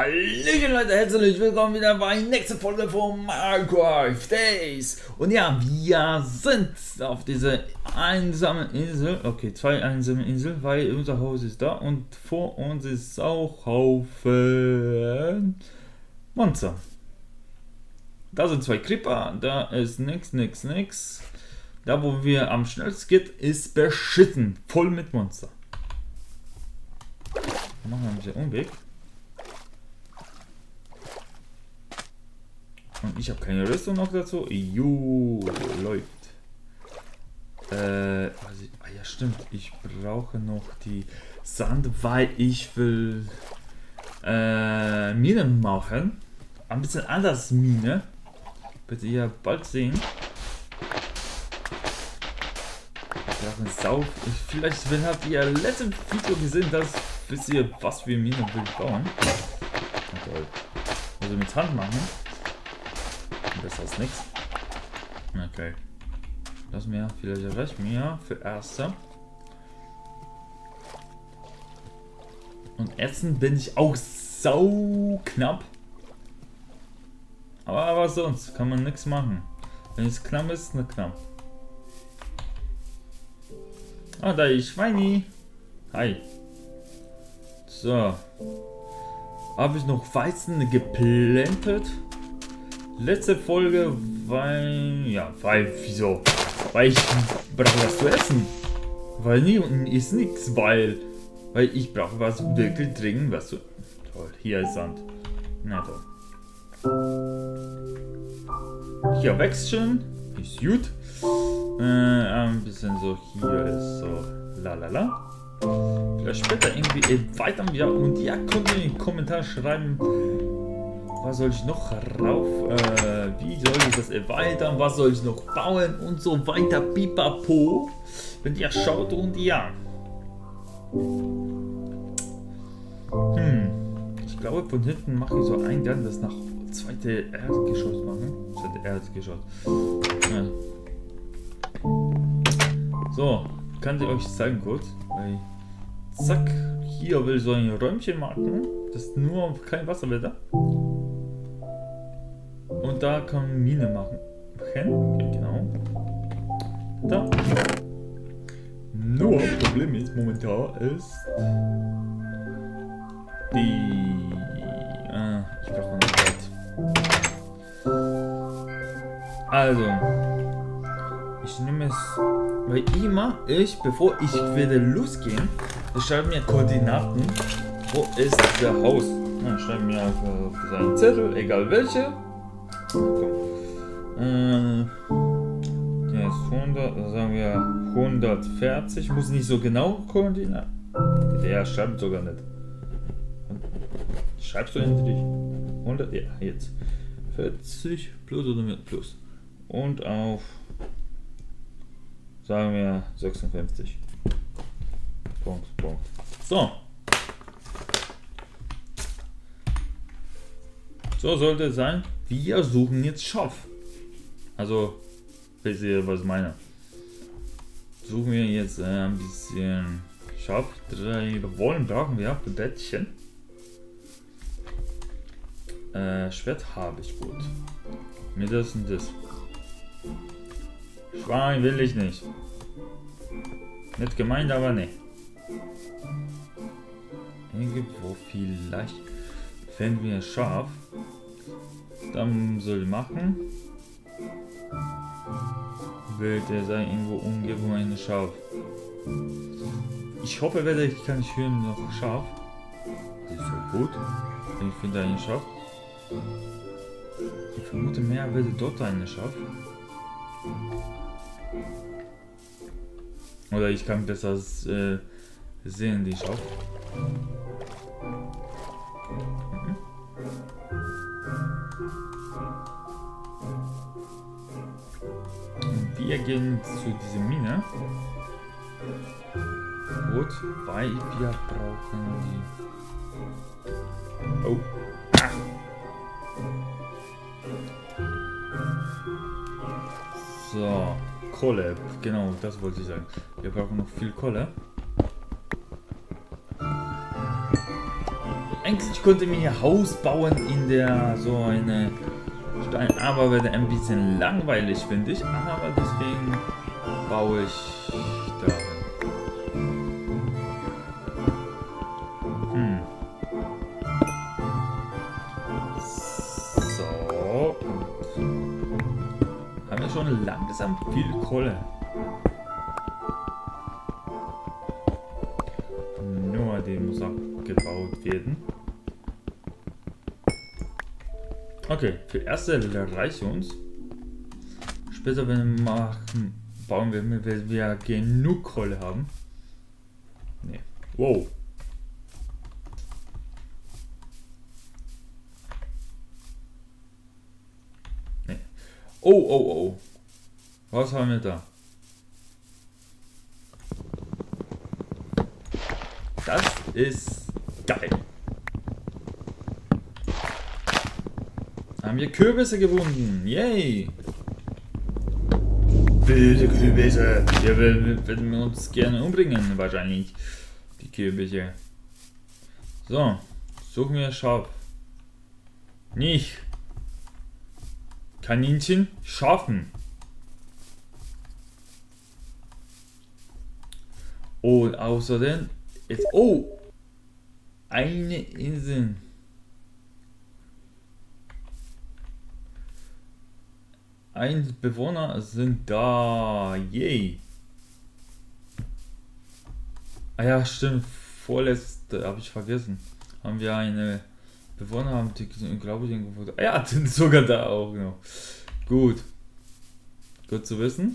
Hallöchen Leute, herzlich willkommen wieder bei der nächsten Folge von Minecraft Days. Und ja, wir sind auf dieser einsamen Insel. Okay, zwei einsame Inseln, weil unser Haus ist da und vor uns ist auch Haufen Monster. Da sind zwei Creeper, da ist nix. Da wo wir am schnellsten geht, ist beschissen, voll mit Monster. Machen wir ein bisschen Umweg. Und ich habe keine Rüstung noch dazu. Läuft. Ja stimmt, ich brauche noch die Sand, weil ich will Minen machen. Ein bisschen anders Mine. Werdet ihr bald sehen. Vielleicht, wenn habt ihr letztes Video gesehen, dass wisst ihr, was für Minen will ich bauen. Also mit Hand machen. Besser als nichts. Okay. Lass mir, vielleicht reicht mir für erste. Und Essen bin ich auch sau knapp. Aber was sonst? Kann man nichts machen. Wenn es knapp ist, ne knapp. Ah, da ist Schweini. Hi. So. Habe ich noch Weizen geplantet? Letzte Folge, wieso? Weil ich brauche was zu essen. Weil nie unten ist nichts, weil ich brauche was wirklich dringend, was zu. Toll, hier ist Sand. Na toll. Hier wächst schon, ist gut. Ein bisschen so, hier ist so, lalala. Vielleicht später irgendwie weiter, ja, und ihr könnt in den Kommentaren schreiben, was soll ich noch rauf, wie soll ich das erweitern, was soll ich noch bauen und so weiter, pipapo. Wenn ihr schaut und ja. Ich glaube von hinten mache ich so einen Gang, das nach zweite Erdgeschoss machen. Zweite Erdgeschoss. Ja. So, kann ich euch zeigen kurz. Weil, zack, hier will ich so ein Räumchen machen. Das ist nur kein Wasserwetter. Und da kann man Mine machen. Genau. Da. Nur Problem ist momentan ist die. Ich brauche noch Zeit. Also. Ich nehme es. Weil immer bevor ich werde losgehen, ich schreibe mir Koordinaten. Wo ist der Haus? Ich schreibe mir auf seinen Zettel, egal welche. Der ist 100, sagen wir 140, muss nicht so genau koordinieren. Der schreibt sogar nicht. Schreibst du endlich 100? Ja, jetzt 40 plus oder mit plus. Und auf, sagen wir 56. Punkt. So. So sollte es sein. Wir suchen jetzt Schaf. Also, wisst ihr, was ich meine? Suchen wir jetzt ein bisschen Schaf. 3 Wollen brauchen wir für Bettchen. Schwert habe ich gut. Mir das und das. Schwein will ich nicht. Nicht gemeint, aber ne. Irgendwo vielleicht finden wir Schaf. Dann soll ich machen. Wird er sein irgendwo Umgebung eine Schaf. Ich hoffe, kann ich hören noch Schaf. Das ist so gut. Ich finde ein Schaf. Ich vermute mehr werde dort eine Schaf. Oder ich kann besser sehen die Schaf. Wir gehen zu dieser Mine. Gut, weil wir brauchen die. Oh. So, Kohle. Genau, das wollte ich sagen. Wir brauchen noch viel Kohle. eigentlich konnte mir hier Haus bauen in der so eine Stein, aber wird ein bisschen langweilig, finde ich. Aber deswegen baue ich da. So. Haben wir schon langsam viel Kohle. Nur die muss abgebaut werden. Okay, für erste reicht uns. Später, wenn wir machen, bauen wir, wenn wir genug Kohle haben. Nee. Wow. Nee. Oh. Was haben wir da? Das ist geil. Haben wir Kürbisse gefunden. Yay. Wilde Kürbisse. Wir werden uns gerne umbringen, wahrscheinlich. Die Kürbisse. So. Suchen wir Schaf. Nicht. Kaninchen schaffen. Und außerdem ist. Oh! Eine Insel. Ein Bewohner sind da. Yay. Ah ja, stimmt. Vorletzte habe ich vergessen. Haben wir eine Bewohner, haben die, glaube ich, irgendwo. Ah ja, sind sogar da auch noch. Gut. Gut zu wissen.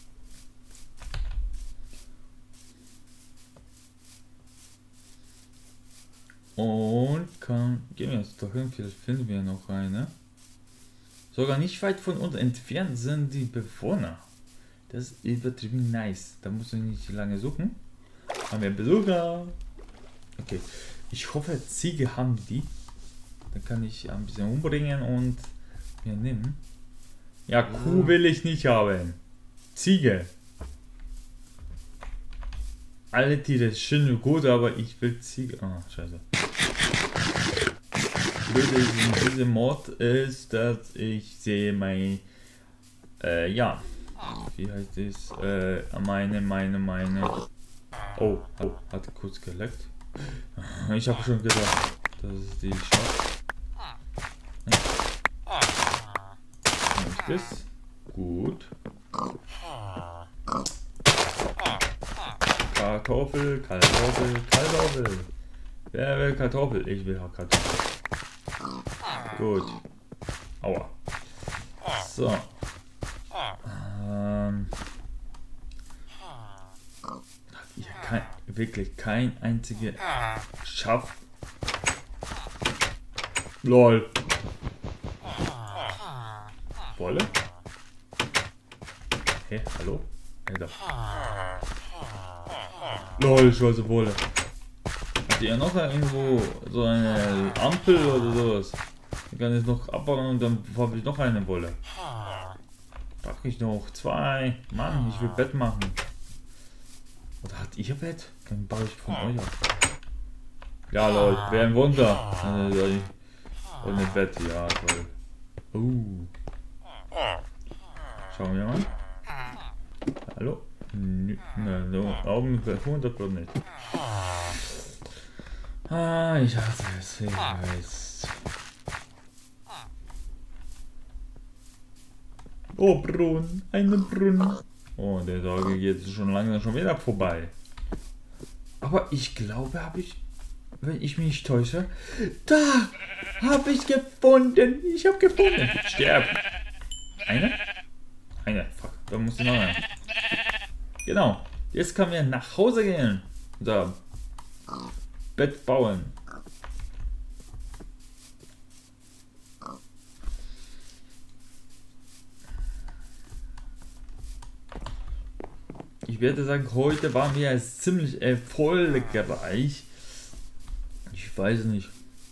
Und gehen wir jetzt doch hin, vielleicht finden wir noch eine. Sogar nicht weit von uns entfernt sind die Bewohner. Das ist übertrieben nice. Da muss ich nicht lange suchen. Haben wir Besucher. Okay. Ich hoffe, Ziege haben die. Dann kann ich ein bisschen umbringen und mir nehmen. Ja, Kuh will ich nicht haben. Ziege. Alle Tiere schön und gut, aber ich will Ziege. Ah, scheiße. Diese Mod ist, dass ich sehe mein, ja, wie heißt es, meine, oh, hat kurz geleckt. Ich habe schon gedacht, das ist die Schaf. Das gut. Kartoffel. Wer will Kartoffel? Ich will Kartoffel. Gut. Aua. So. Wirklich kein einziger Schaf. Lol. Wolle? Hey, hallo? Hey, da. Lol, schwarze Wolle. Habt ihr noch irgendwo so eine Ampel oder sowas? Ich kann jetzt noch abbauen und dann habe ich noch eine Wolle. Da habe ich noch 2. Mann, ich will Bett machen. Oder hat ihr Bett? Dann baue ich von euch ab. Ja, Leute, wäre ein Wunder. Und ein Bett, ja, toll. Schauen wir mal. Hallo? No, Augen 100% nicht. Ah, ich hasse es, ich weiß. Oh, Brunnen, einen Brunnen. Oh, der Tag geht schon langsam schon wieder vorbei. Aber ich glaube, wenn ich mich nicht täusche, da habe ich gefunden. Ich habe gefunden. Sterb. Eine. Fuck, da muss ich noch eine. Genau. Jetzt können wir nach Hause gehen. So. Bett bauen. Ich werde sagen, heute waren wir ziemlich erfolgreich. Ich weiß nicht.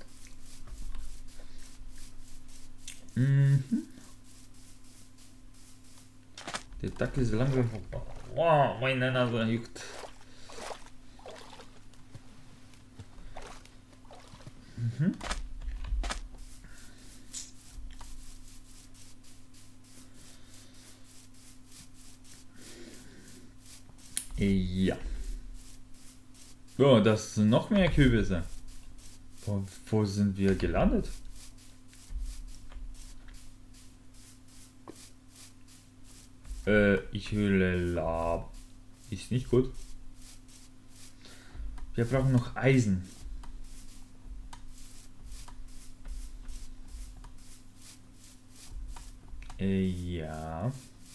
Der Dackel ist langsam vorbei. Wow, meine Nase juckt. Mhm. Ja. So, das sind noch mehr Kürbisse. Wo sind wir gelandet? Ich höre Lava. Ist nicht gut. Wir brauchen noch Eisen. Ja.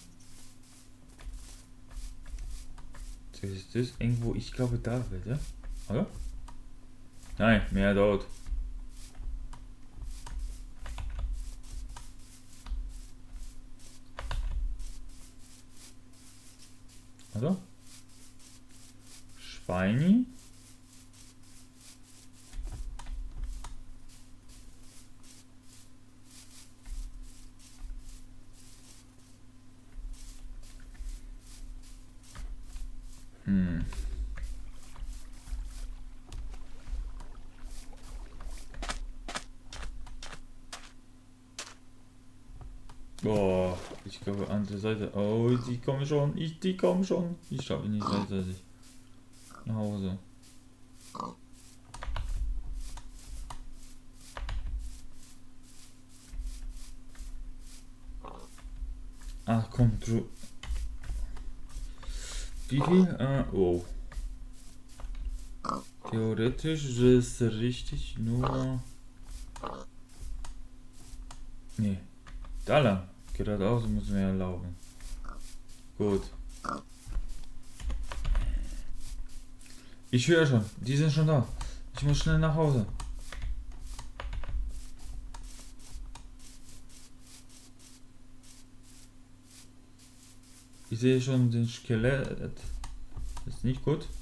Das ist das irgendwo, ich glaube da, bitte. Oder? Nein, mehr dort. Oder? Schweini. Boah, ich glaube andere Seite. Oh, die kommen schon. Die kommen schon. Ich schaffe nicht rechtzeitig nach Hause. Ach komm, du. Wie viel? Oh. Theoretisch ist es richtig, nur. Nee. Da lang. Geradeaus müssen wir ja laufen. Gut. Ich höre schon. Die sind schon da. Ich muss schnell nach Hause. Ich sehe schon den Skelett. Das ist nicht gut.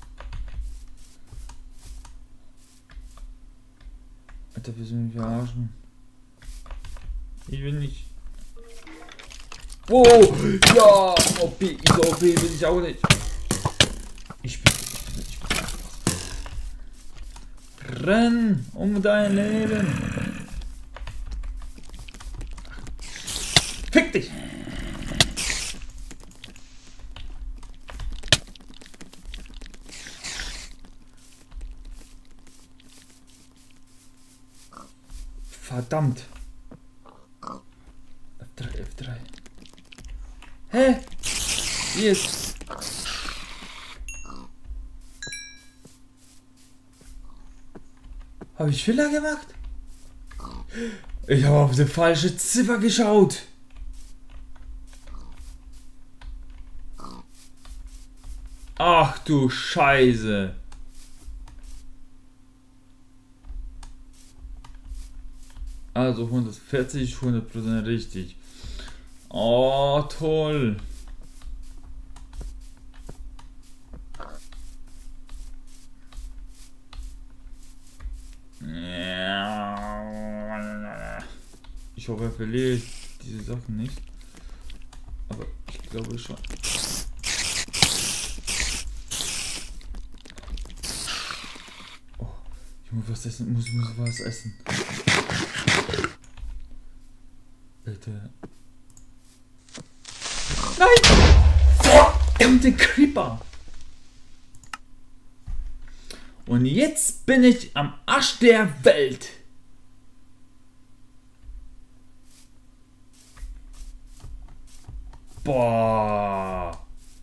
Alter, wir sind mich verarschen. Ich will nicht. Wow! Ja! OP, diese OP will ich auch nicht. Ich bin. Renn um dein Leben. Fick dich! Verdammt! F3, F3. Hä? Wie ist? Habe ich Fehler gemacht? Ich habe auf die falsche Ziffer geschaut. Ach du Scheiße. Also 140, 100% richtig. Oh, toll. Ich hoffe, er verliert diese Sachen nicht. Aber ich glaube schon. Oh, ich muss was essen. Muss was essen. Bitte. Nein! Verdammte Creeper! Und jetzt bin ich am Arsch der Welt. Boah.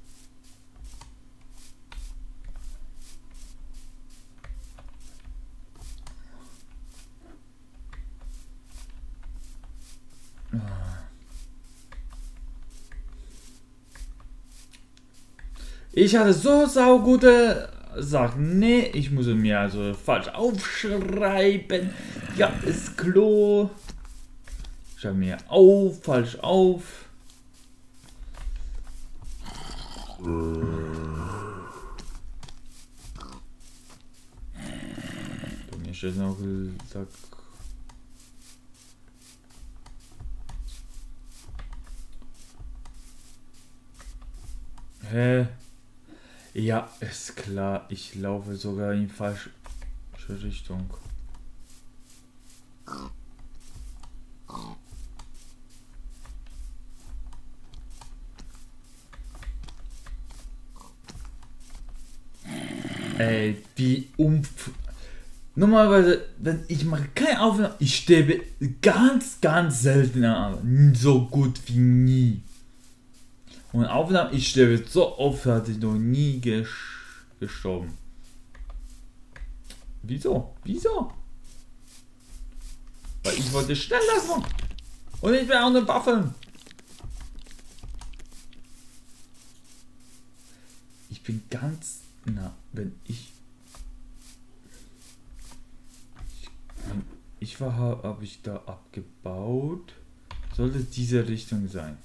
Ich hatte so saugute Sachen. Nee, ich muss mir also falsch aufschreiben. Ja, ist Klo. Schreibe mir auf, falsch auf. Bei mir steht noch gesagt. Hä? Ja, ist klar. Ich laufe sogar in falsche Richtung. Ey, wie Normalerweise, wenn ich mache keine Aufnahme, ich sterbe ganz, ganz selten, aber so gut wie nie. Und Aufnahme, ich sterbe so oft, hatte ich noch nie gestorben. Wieso? Wieso? Weil ich wollte schnell das machen. Und ich will auch eine Waffe. Ich bin ganz nah, wenn ich war, habe ich da abgebaut. Sollte diese Richtung sein.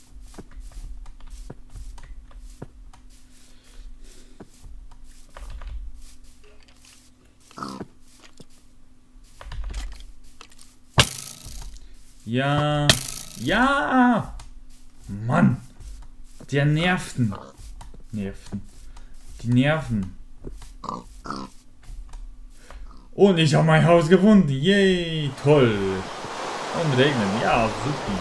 Ja, ja, Mann, der Nerven, die Nerven. Und ich habe mein Haus gefunden, yay, toll. Und regnen, ja, super.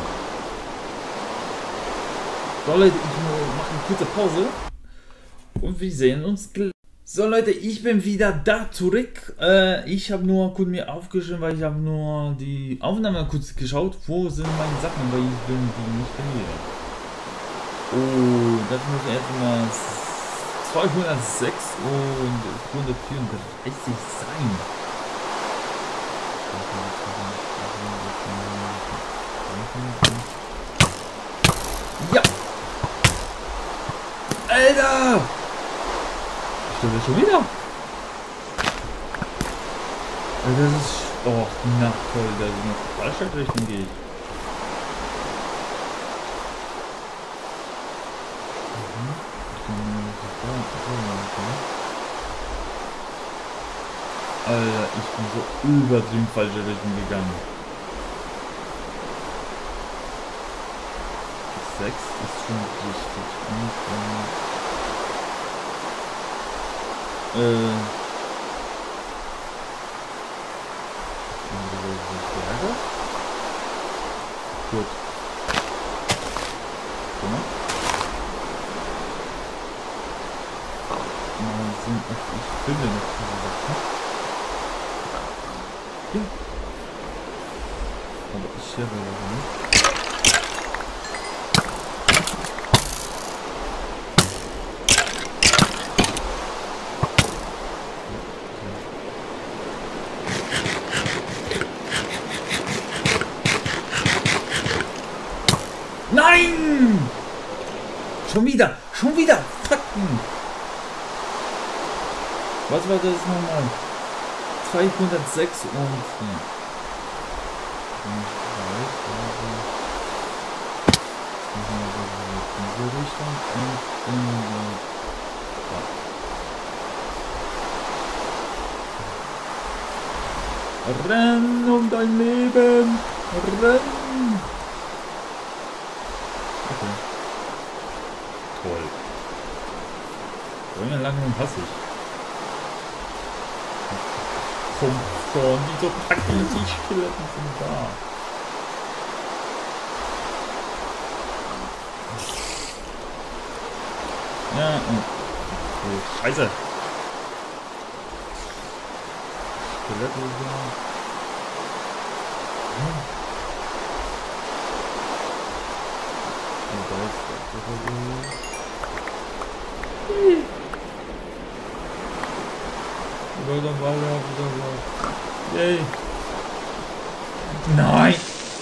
So Leute, ich mache eine kurze Pause und wir sehen uns gleich. So Leute, ich bin wieder da zurück. Ich habe nur kurz mir aufgeschrieben, weil ich habe nur die Aufnahme kurz geschaut. Wo sind meine Sachen, weil ich will die nicht verlieren. Oh, das muss erstmal 206 und 134 sein. Ja! Alter! Stimmt schon wieder? Das ist... Oh, na toll, da ist eine falsche Richtung geht. Alter, ich bin so übertrieben falsche Richtung gegangen. 6 ist schon richtig. Gut. Ich finde noch diese Sachen. Ja. Aber ich höre nicht. Nein! Schon wieder! Schon wieder! Fucken! Was war das nochmal? 206 und... Ja. Diese Richtung und... Renn um dein Leben! Renn! Okay. Toll. So lange passe ich. Komm schon, diese Packen, die Skeletten sind da. Ja, oh, Scheiße. Skelette sind da. Und da ist wieder weiter. Yay. Nein!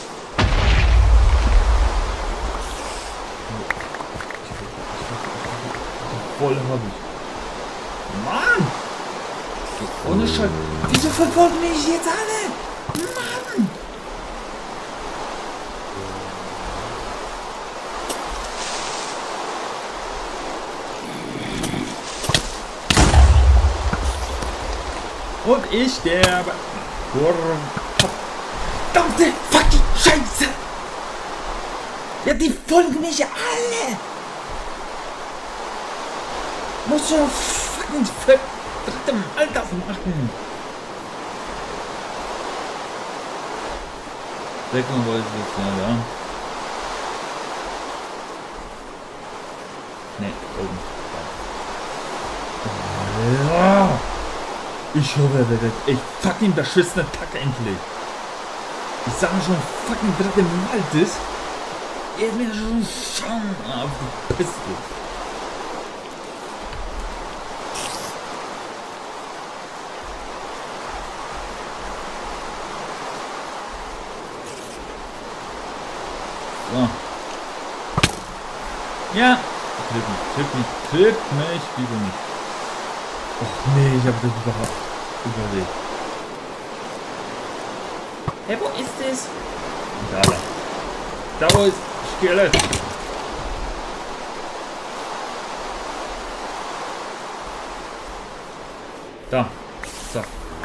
Voll hab ich. Mann! Ohne Scheiß. Wieso verfolgen mich jetzt alle? Mann! Und ich sterbe. Verdammte fucking Scheiße! Ja, die folgen mich alle! Muss schon fucking verdammt Alter machen! Deckung wollte ich jetzt, ja. Ne, oben. Ja. Ich hoffe, er wird echt fucking beschissene Tag endlich. Ich sage schon fucking dritte Mal das. Er ist mir schon auf die Piste. So. Ja. Tritt mich, bitte nicht. Och nee, ich habe das überhaupt überlebt. Hey, wo ist das? Da wo ist Skelett. Da. So.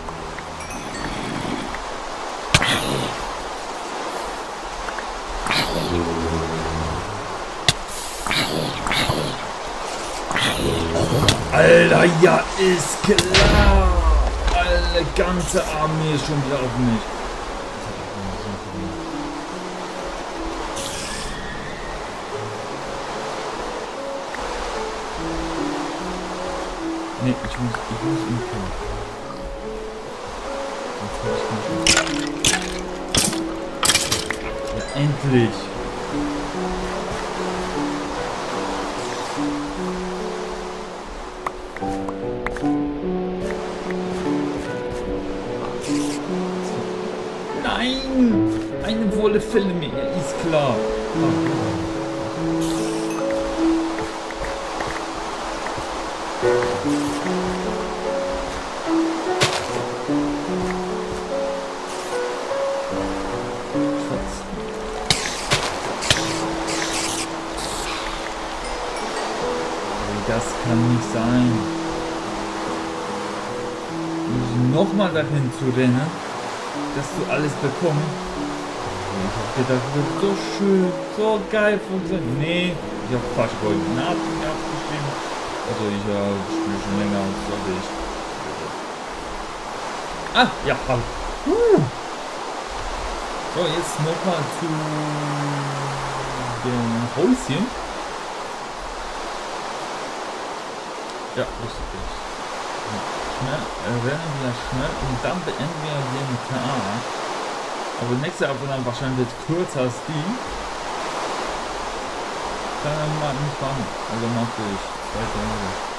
Alter, ja, ist klar. Alle ganze Armee ist schon wieder auf mich. Nee, ich muss ihn killen. Ja, endlich. Nein! Eine Wolle fällt mir, ja, ist klar. Das kann nicht sein. Nochmal dahin zu rennen, dass du alles bekommst. Ich hab gedacht, das wird so schön, so geil funktioniert. Nee, ich habe fast Koordinaten abgeschrieben. Also ich spiele schon länger als sollte ich. Ah, ja, hab. So, jetzt nochmal zu dem Häuschen. Ja, lustig. Schnell, rennen wir schnell und dann beenden wir den Tag. Aber die nächste Aufnahme wahrscheinlich wird kürzer als die. Kann man nicht machen. Also mache ich 2 Tage.